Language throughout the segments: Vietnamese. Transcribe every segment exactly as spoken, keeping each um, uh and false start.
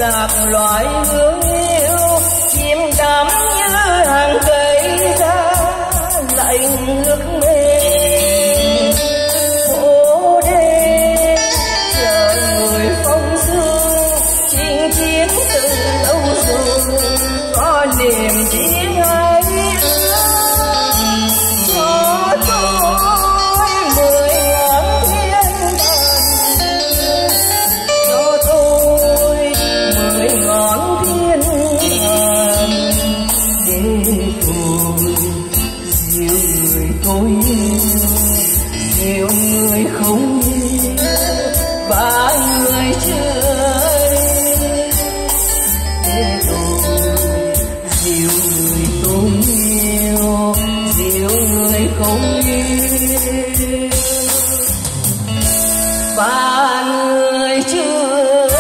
lạc loài hương yêu, chìm đắm như hàng cây ra lạnh nước mềm. Phố đêm chờ người phong sương, chinh chiến từ lâu rồi có niềm tiếng ai cho tôi mười ngàn thiên đàng, cho tôi mười ngàn thiên ngàn để tôi dìu người tôi yêu, dìu người không yêu và người chơi để tôi dìu người tôi yêu, dìu người không yêu và người chơi.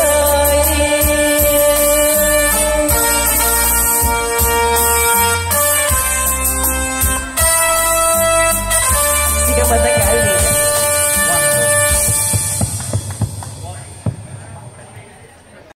Xin cảm ơn tất cả